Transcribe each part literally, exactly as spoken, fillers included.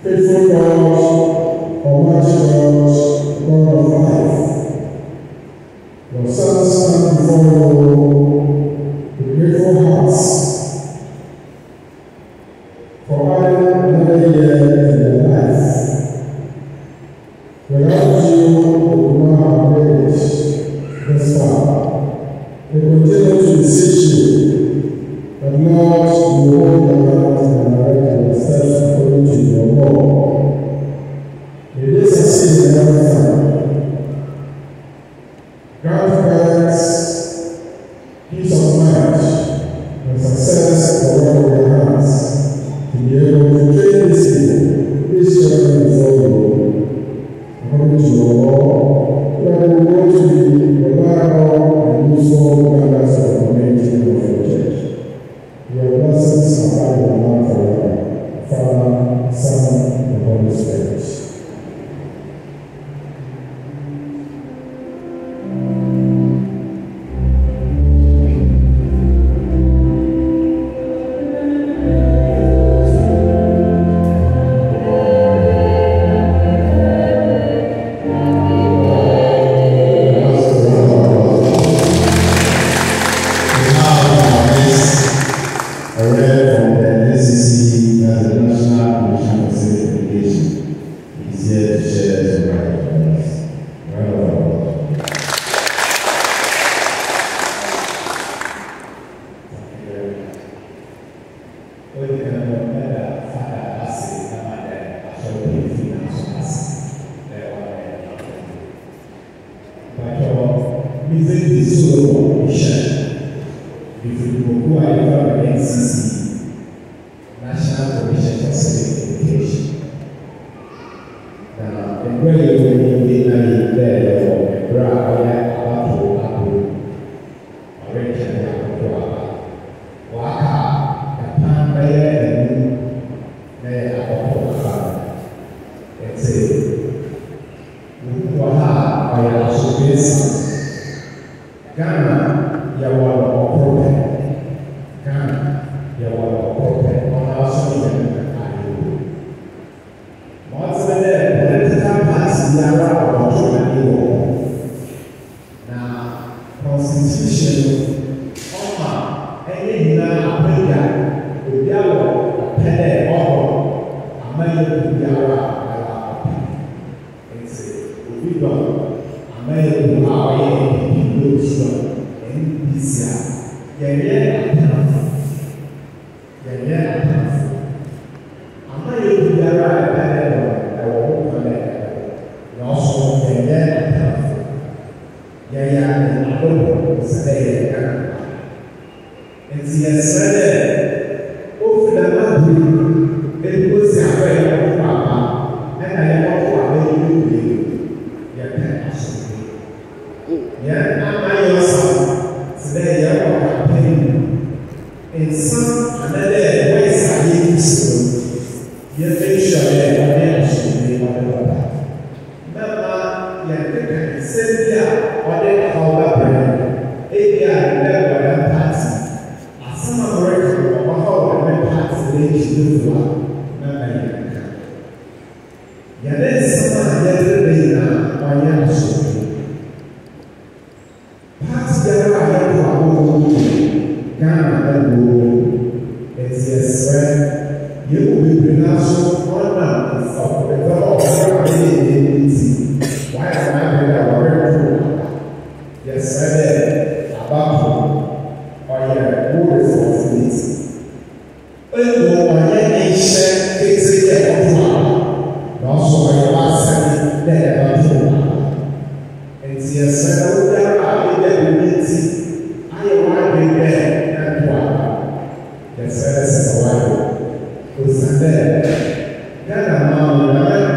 Faithful God, Almighty God, God of life, your sons stand before you with grateful hearts for adding another year in their life. Without you, we would not have made it this far. We continue to beseech you that, Lord, you hold your hand and direct your steps according to your law. May they succeed in every time. Grant parents peace of mind and success for work of their hands to be able to train these people, these children before you, according to your law, that they will go to be reliable and useful members of the community and of your church. Your blessings abide with them forever. Father, Son, and Holy Spirit. Yes,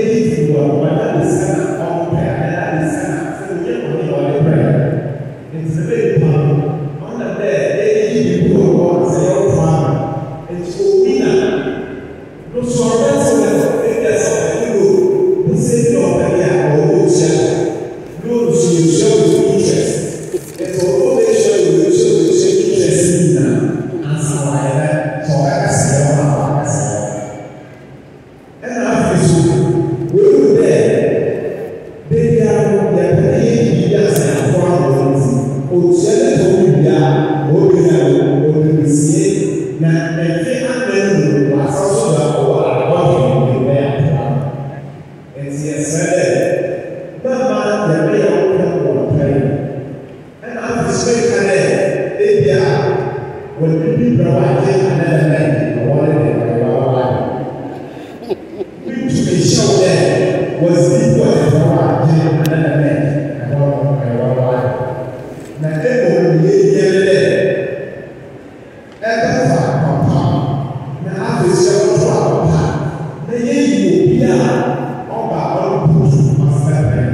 eat one, one that is kind of prayer, and that is kind of so we get money on the prayer. It's a very powerful. On the bed, they eat the poor one, say, oh, Father. It's for winner. No, so that's what that's what you do. The same of the year or the church. No, so you show the interest. It's all they show you, show you, show interest in them. And so I had, so I can see them, I can see them. And after we were there, they are their leaders and foreigners. Otsele to bia, obia, obisi, na efe amenu asoso da o abo ni be ata. Enti esele, mama ya be ya o ko pray. And after speak kale, ebia, when people grow up another night, I wanted to go which may show that was the point of our another night, I want to go na ebo ni yele ebe fa papa na afese oto papa na yeyi obi a oba on putu masabe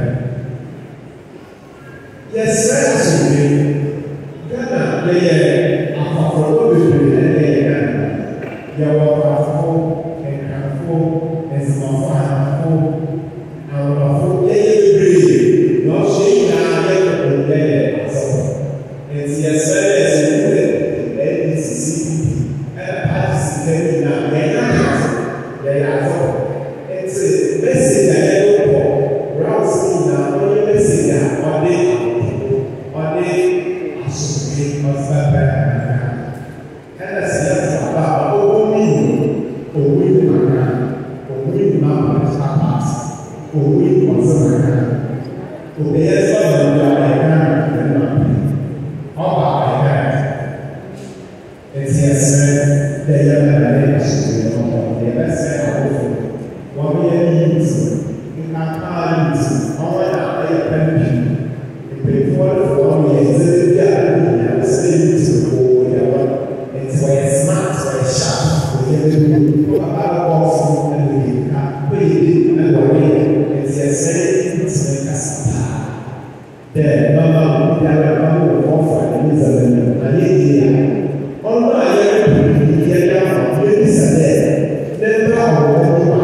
yes actually Ghana ye afafo bebe na ye Ghana ye wa afafo enkanfo esimafo afafo awafo ye ye bebe no she na ye ko ye it's yesterday, and it's C P and participating now. They are they are it's a message that I don't know. Rousing now, only message that on the on the associate of Sabbath. And I said, about only only man, only man is apart, only one man. Okay, that's what we are like. Ọba ẹ̀ka ẹ̀tì ẹ̀sẹ̀ ẹ̀yẹ ẹ̀rẹ́ ìṣẹ̀lẹ̀ ọ̀pọ̀ ẹ̀yẹ ẹ̀sẹ̀ àwòfò wọ́n bí ẹni yìí nǹkan káà yìí ọmọ ẹ̀dá ẹ̀yẹ pẹ̀lú ìpèfọ́ ẹ̀fọ́ ọmọ yẹn ẹ̀sẹ̀ bí àdúgbò yẹn ẹ̀sẹ̀ yìí ti kó ìyàwó ẹ̀tì wọ́n yẹ smart wọ́n yẹ sharp òye ẹ̀dẹ́gbẹ̀ wọ́n bá bá bọ́ fún ẹ̀lẹ́yìn ká pé ìdí ẹ̀wọ̀n yẹn ẹ̀tì ẹ̀sẹ̀ yìí ti kásá paa dẹ̀ bàbá yàrá bàbá wọ̀ fà ní ìzàlẹ̀ ayé ìdíyà ọ̀nà ayé ìdíyà dáhùn lórí ìsàlẹ̀ lẹ́gbẹ́ àwọn ọ̀dọ́ wà.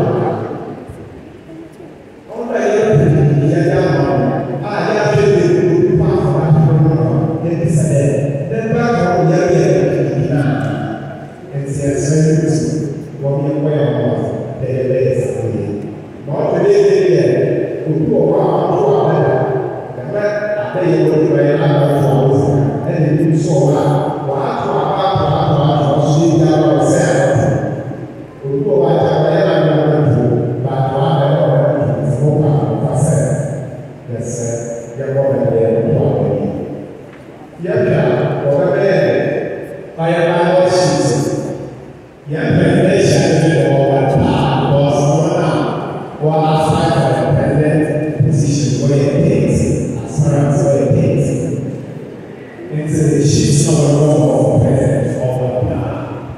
ọ̀nà ayé ìdíyà dáhùn ayé abẹ́lẹ̀ ìlú pàfọ́ àtúntò lórí ìsàlẹ̀ lẹ́gbẹ́ àwọn ọ̀dọ́ ìdíyà náà ẹ̀tì ẹ̀sẹ̀ ìlú wọ́n yẹ wọ́n yẹ wọ́n bẹ̀rẹ̀ bẹ́ẹ̀ sàlẹ̀. mà ọ́ tẹ̀lé ìdíyà òkú ọ̀wọ́ àwọn tó wà They will be another thousand, and you saw that. What, what, what, what, what, she got herself. We go back to the end, but what I know is more than one percent. Yes, sir. You're going to be able to yeah, whatever. I am not sheet. Yeah, presentation is over time. Was one now. One outside of the president position where it takes. Parents were paid into the sheets of the law of the plan.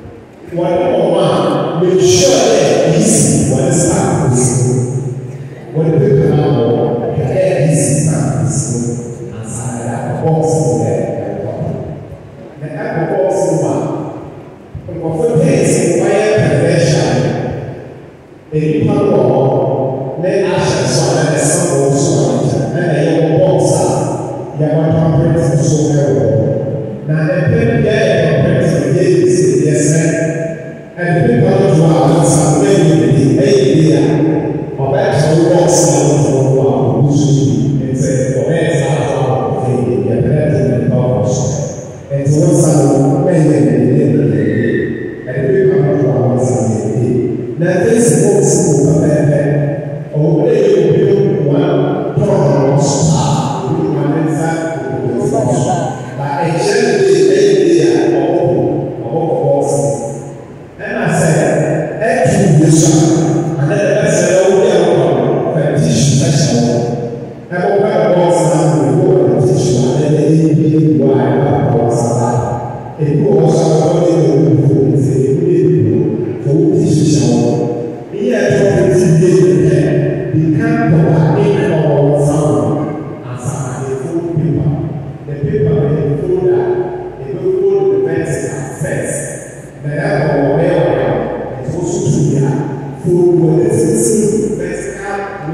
One one, make sure that easy when it's not possible. When the people now get easy not possible, and say that box there, the apple box in one. But for things, why convention? The people law, let us show that the sun will show and the boxer, you are comprehensive so well. Now, the people get comprehensive days, yes, sir. And the people who are some way in the idea of actual boxing for one who should be, and say, for that's how I feel, you're presenting the box. And so, what's our way in the end of the day? And the people who are some day. Now, this is possible for them, or they will be one. Star, we want inside the but a change is a or boxes. And I said, actually, this one, and then I said, oh, yeah, petition.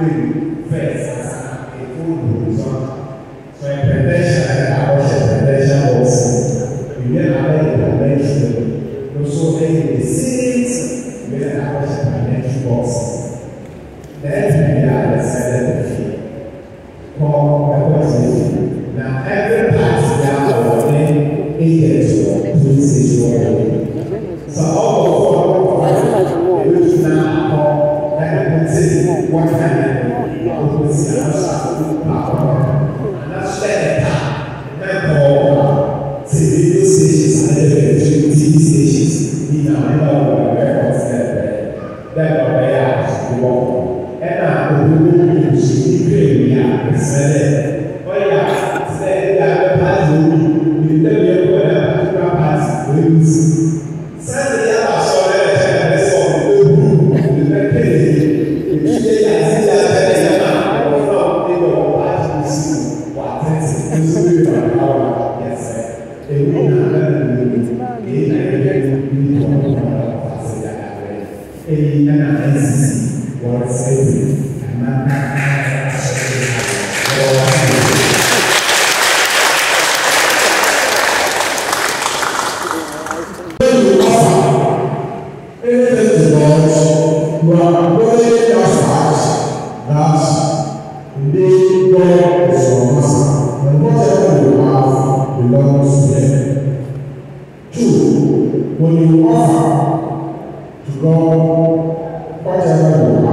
doing first as a full result. So a prevention and a prevention also. We then have a prevention. Also, any disease, we then have a prevention also. Then we are decided to keep. Call the question. Now, every class we are awarding agents to police station. So all of them, they will now call and say what kind of policy and that's the time. Therefore, radio stations and T V stations in our records that they are to work. And now, we will use the area presented. Oh, yeah, today, the party will be the particular party will use. Sunday, I saw that I saw the group, the Kennedy, the Kennedy, and the Kennedy, or they were party to see what Paintsiwaa is doing for our yes, sir. A woman and a when you offer to God whatever you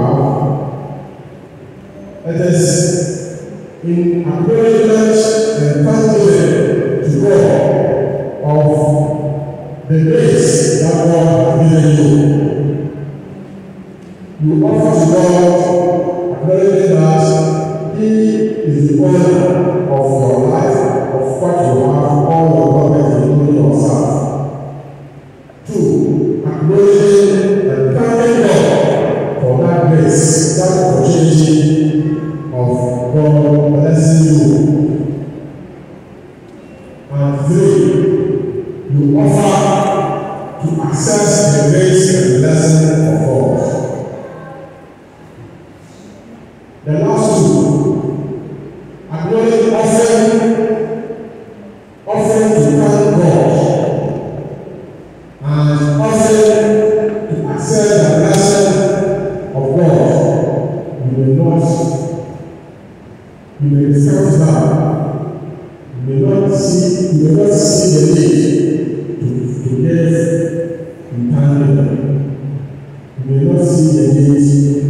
have, it is in acknowledgement and thanksgiving to God of the grace that God has given you. You offer to God acknowledging that He is the owner of your life, of what you have, all your problems, including yourself. Two, acknowledging and thanking God for that grace, that opportunity of God blessing you. And three, you offer to access the grace and blessing of God. The last two, acknowledging offering, offering to thank God. And offering to accept the blessing of God, you may not, you may discuss that, you may not see, you may not see the need to, to give entangled. You may not see the need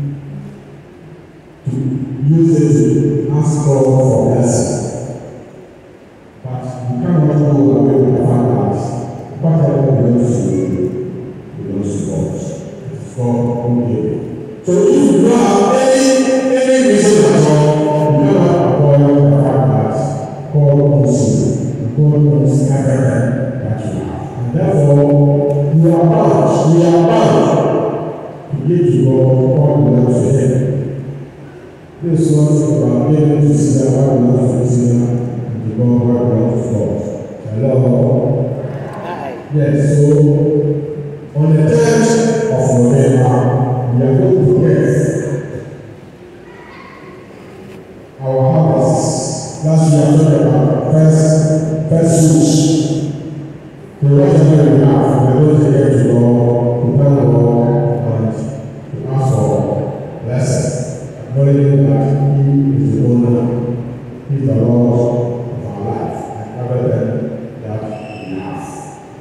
to use it to ask God for blessing. But you cannot go away with the fact that whatever belongs to you belongs to God. It's God who gave it. So if you don't have any any reason at all, you cannot avoid the fact that God knows you. God knows everything that you have. And therefore, you are bound, we are bound to give to God what belongs to Him. This was about giving to Caesar what belongs to Caesar and to God what belongs to God. Hello? Yes, so on the tenth of November, we are going to get our harvests. Last year, I talked about first, first fruits. So whatever we have, we are going to get to God, to thank God, and to ask for blessing, acknowledging that He is the owner, He is the Lord of our life, and everything that we have.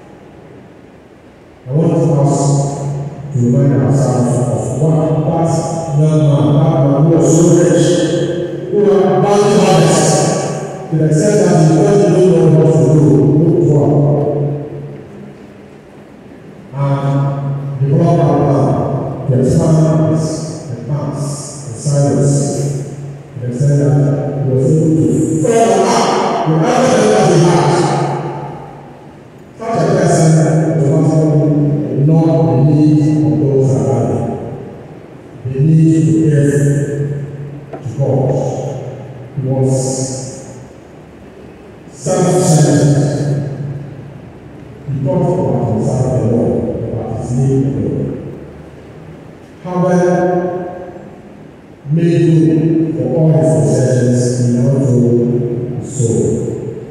I want us to remind ourselves of what that young man, that man who was so rich, who had bounty harvest, to the extent that he didn't know what to do, look for. And he brought that plan to expand his plans, his silence, to the extent that he was able to fill up with everything that he had. Such a person automatically ignore the needs of those around him. The need to give to God. He was self-centered. He thought about himself alone, about his need alone. However, made room for all his possessions in order to soul.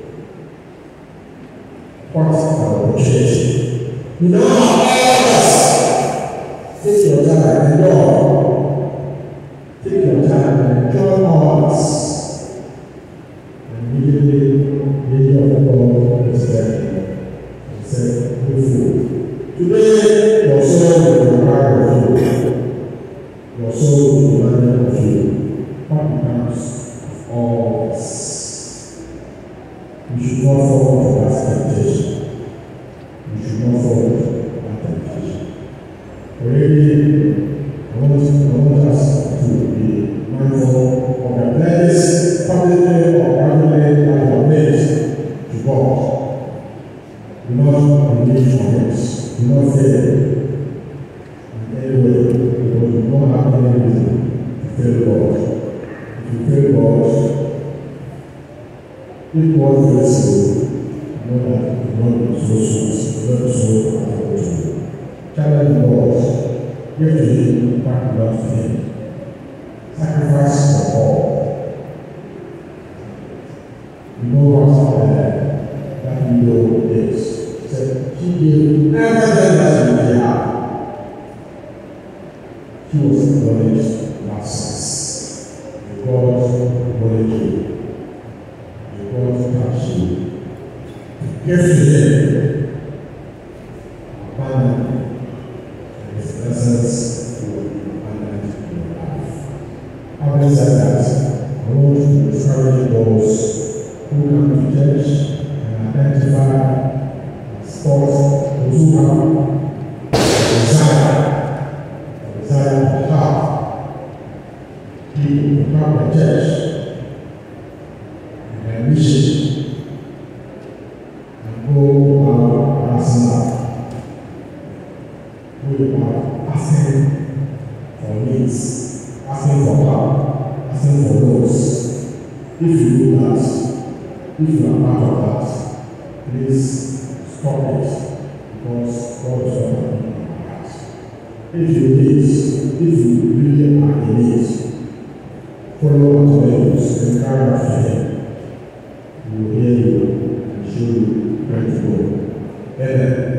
What an opportunity. You know how all of us take your time and enjoy. Take your time and enjoy all this. And immediately, the angel of God was there and said, "Go food. Today, your soul will require of you. Your soul will demand of you." What becomes of all this? You should not fall into that temptation. You should not fall into that temptation. Already, I want, I want us to be mindful of the pledges publicly or privately that you have made to God. Do not engage on it. Do not fail in any way, because you don't have any reason to fail God. If you fail God, if God fails you, know that you will not be so sweet, not so accountable to you. Challenge God. Give to him what belongs to him. Sacrifice for all. You know what uh, that video is. He said, he gave everything that he had. He was acknowledged nonsense. God acknowledged you. God touched you. Give to him abundantly. Presence will be abundant in your life. Having said that, I want to encourage those who come to church and identify sports, those who have a desire, a desire to have people to come to church and their mission and go out asking out. We are asking for needs, asking for help, asking for those. If you do that, if you are part of that, please stop it, because God is not in your heart. If you need, if you really are in need, follow Antoninus and carry out to him. He will hear you and show you where to go. Amen.